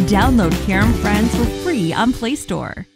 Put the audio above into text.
Download Carom Friends for free on Play Store.